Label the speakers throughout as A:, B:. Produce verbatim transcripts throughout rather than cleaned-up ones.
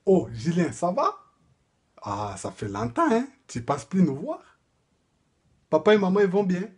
A: Oh, Julien, ça va? Ah, ça fait longtemps, hein? Tu passes plus nous voir? Papa et maman, ils vont bien?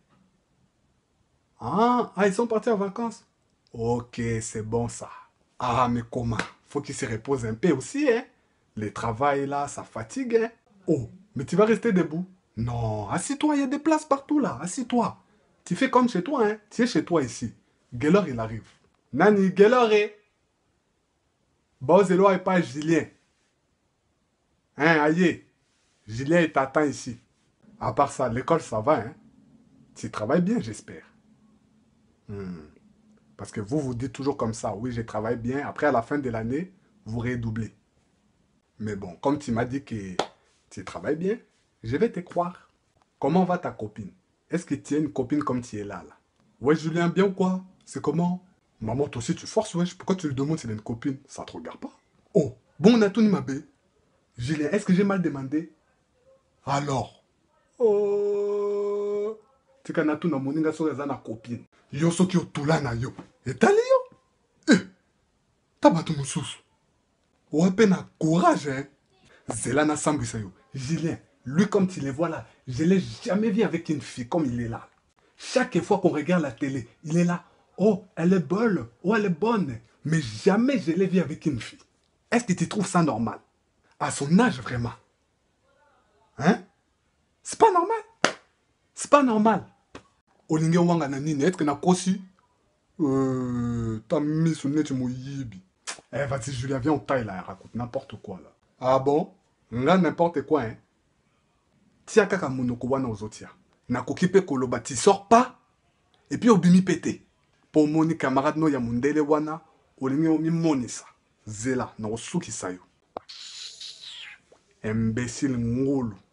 A: Ah, ah, ils sont partis en vacances? Ok, c'est bon ça. Ah, mais comment? Faut qu'ils se reposent un peu aussi, hein? Le travail là, ça fatigue, hein? Oh, mais tu vas rester debout? Non, assis-toi, il y a des places partout là, assis-toi. Tu fais comme chez toi, hein? Tu es chez toi ici. Gelor, il arrive. Nani, Gelor, eh? Bozelo et pas Julien. Hein, aïe, Julien, il t'attend ici. À part ça, l'école, ça va, hein? Tu travailles bien, j'espère. Hmm. Parce que vous vous dites toujours comme ça, oui, je travaille bien. Après, à la fin de l'année, vous redoublez. Mais bon, comme tu m'as dit que tu travailles bien, je vais te croire. Comment va ta copine? Est-ce que tu as une copine comme tu es là, là? Ouais, Julien, bien ou quoi? C'est comment? Maman, toi aussi, tu forces, wesh. Pourquoi tu lui demandes si elle a une copine? Ça te regarde pas. Oh, bon, on a tout ma bé. Julien, est-ce que j'ai mal demandé? Alors? Oh. Tika na tu na moninga so eza na copine. Yo soki otula na yo. Etali yo? Eh, tabatu mosusu. Ouais, peine à courage, hein. Zela na sambisa yo. Julien, lui comme tu le vois là, je l'ai jamais vu avec une fille comme il est là. Chaque fois qu'on regarde la télé, il est là. Oh, elle est belle. Oh, elle est bonne. Mais jamais je l'ai vu avec une fille. Est-ce que tu trouves ça normal? À son âge, vraiment. Hein? C'est pas normal. C'est pas normal. Olinge wanga na nini? Est-ce que na kosi? Euh, t'as mis son nez moyibi. Eh, vas-y, Julien, viens, on taille là, elle raconte n'importe quoi là. Ah bon? Nga n'importe quoi, hein? Tia kaka monoko wana ozotia. Nakoki pe koloba, tu sors pas, et puis obimi pété. Pour moni camarade no ya mundele wana, olingi omi monisa. Zela, na osuki sayo. Imbécile ngolo.